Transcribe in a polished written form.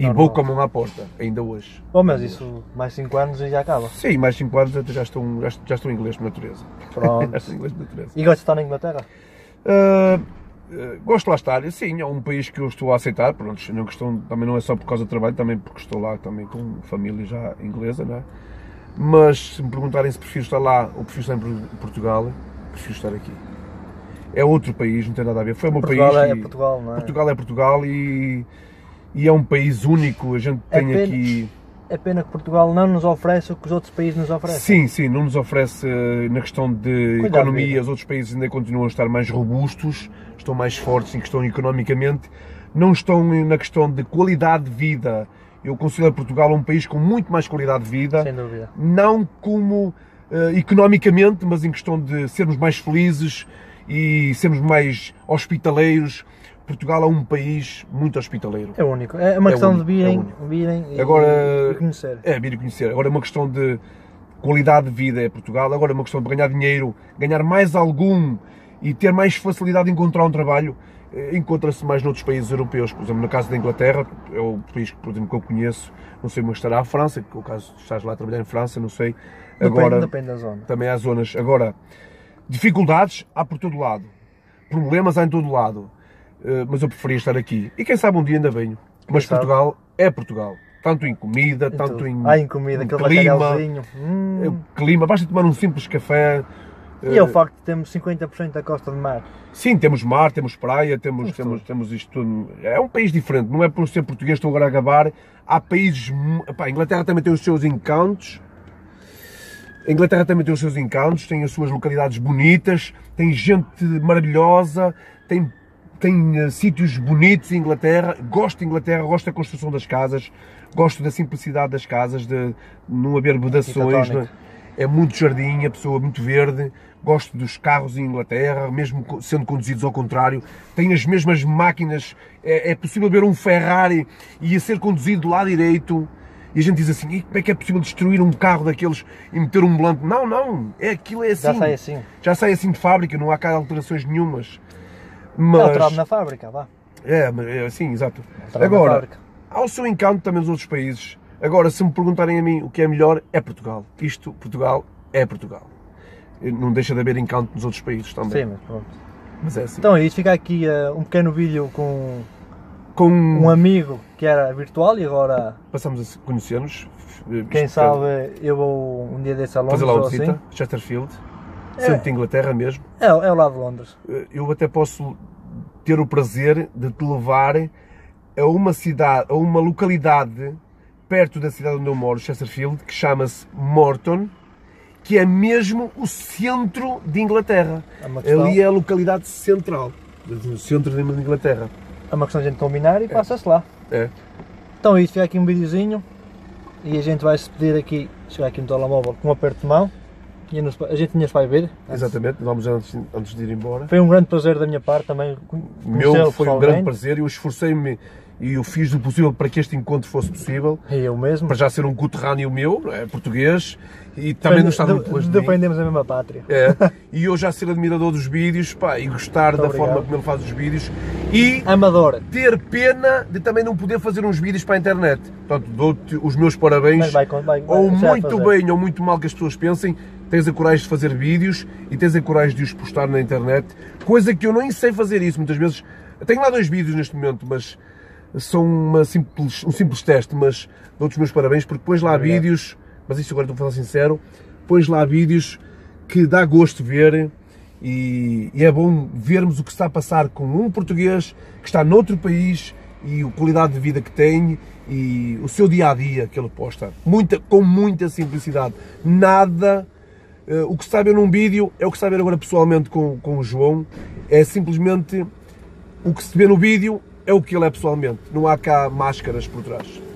E vou com a mão à porta, ainda hoje. Oh, mas isso, mais 5 anos e já acaba. Sim, mais 5 anos eu já estou em inglês por natureza. Pronto. Já estou em inglês por natureza. E gosta de estar na Inglaterra? Gosto de lá estar, sim, é um país que eu estou a aceitar, pronto, também não é só por causa do trabalho, também porque estou lá também com família já inglesa, não é? Mas se me perguntarem se prefiro estar lá ou prefiro estar em Portugal, prefiro estar aqui. É outro país, não tem nada a ver. Foi o meu Portugal país. É Portugal, não é? Portugal é Portugal e é um país único, a gente tem aqui... É pena que Portugal não nos oferece o que os outros países nos oferecem. Sim, sim, não nos oferece na questão de economia, os outros países ainda continuam a estar mais robustos, estão mais fortes em questão economicamente, não estão na questão de qualidade de vida. Eu considero Portugal um país com muito mais qualidade de vida, sem dúvida. Não como economicamente, mas em questão de sermos mais felizes e sermos mais hospitaleiros. Portugal é um país muito hospitaleiro. É único. É uma questão de virem e conhecer. Vir e conhecer. Agora é uma questão de qualidade de vida é Portugal. Agora é uma questão de ganhar dinheiro, ganhar mais algum e ter mais facilidade de encontrar um trabalho. Encontra-se mais noutros países europeus. Por exemplo, no caso da Inglaterra, é o país por exemplo, que eu conheço. Não sei como estará a França, que no caso estás lá a trabalhar em França, não sei. Agora, depende da zona. Também há zonas. Agora, dificuldades há por todo lado. Problemas há em todo lado. Mas eu preferia estar aqui. E quem sabe um dia ainda venho. Mas Portugal é Portugal. Tanto em comida, tanto em comida, aquele clima. Clima, basta tomar um simples café. E é o facto de termos 50% da costa de mar. Sim, temos mar, temos praia, temos isto tudo. É um país diferente. Não é por ser português, estou agora a gabar. Há países... Epá, a Inglaterra também tem os seus encantos. A Inglaterra também tem os seus encantos, tem as suas localidades bonitas, tem gente maravilhosa, tem sítios bonitos em Inglaterra. Gosto de Inglaterra, gosto da construção das casas, gosto da simplicidade das casas, de não haver vedações, é muito jardim, a pessoa muito verde. Gosto dos carros em Inglaterra, mesmo sendo conduzidos ao contrário, tem as mesmas máquinas, é possível ver um Ferrari e a ser conduzido do lado direito. E a gente diz assim, e como é que é possível destruir um carro daqueles e meter um volante? Não, aquilo é assim. Já sai assim. Já sai assim de fábrica, não há cá alterações nenhumas. Mas... É alterado na fábrica, vá. É assim, exato. Agora, há o seu encanto também nos outros países. Agora, se me perguntarem a mim o que é melhor, é Portugal. Portugal é Portugal. Não deixa de haver encanto nos outros países também. Sim, mas pronto. Mas é assim. Então é isso, fica aqui um pequeno vídeo com um amigo que era virtual e agora... Passamos a conhecer-nos. Quem sabe eu vou um dia desse a Londres. Fazer lá uma visita, assim. Chesterfield. Centro de Inglaterra mesmo. É ao lado de Londres. Eu até posso ter o prazer de te levar a uma cidade, a uma localidade perto da cidade onde eu moro, Chesterfield, que chama-se Morton, que é mesmo o centro de Inglaterra. Ali é a localidade central, o centro de Inglaterra. É uma questão de a gente combinar e passa-se lá. Então é isso, fica aqui um videozinho e a gente vai se pedir aqui, chegar aqui no telemóvel com um aperto de mão. A gente tinha vai ver. Exatamente, vamos antes de ir embora. Foi um grande prazer da minha parte também. Foi um grande prazer, eu esforcei-me e eu fiz o possível para que este encontro fosse possível. E eu mesmo. Para já ser um conterrâneo meu, é português, e também não está muito longe de mim. Defendemos a mesma pátria. E eu já ser admirador dos vídeos, e gostar da forma como ele faz os vídeos. E amador. Ter pena de também não poder fazer uns vídeos para a internet. Portanto, dou-te os meus parabéns. Ou muito bem ou muito mal que as pessoas pensem, tens a coragem de fazer vídeos e tens a coragem de os postar na internet. Coisa que eu nem sei fazer isso, muitas vezes. Tenho lá 2 vídeos neste momento, mas são um simples teste, mas dou-te os meus parabéns porque pões lá vídeos, mas isto agora estou a falar sincero, pões lá vídeos que dá gosto de ver e é bom vermos o que está a passar com um português que está noutro país e a qualidade de vida que tem e o seu dia-a-dia que ele posta, com muita simplicidade, nada... O que se está a ver num vídeo é o que se está a ver agora pessoalmente com o João, é simplesmente o que se vê no vídeo é o que ele é pessoalmente, não há cá máscaras por trás.